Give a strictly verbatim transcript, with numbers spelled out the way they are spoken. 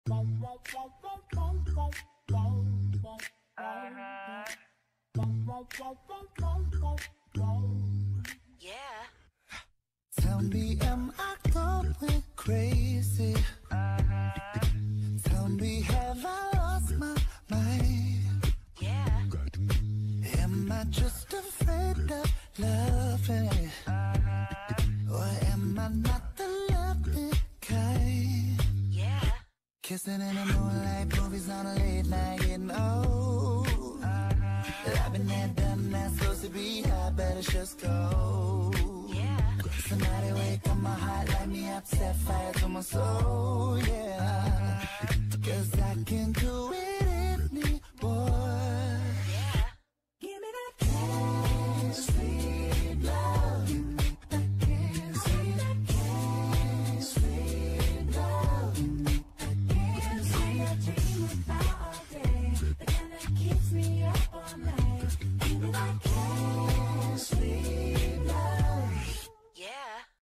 Yeah. Tell me, am I going crazy? Tell me, have I lost my mind? Yeah. Am I just afraid of loving? Or am I not the loving kind? Yeah. Kissing in the moonlight, movies on a late night, getting old. I've been there, done that, supposed to be high, better just go. Yeah. Somebody wake up my heart, light me up, set fire to my soul, yeah. Cause I can do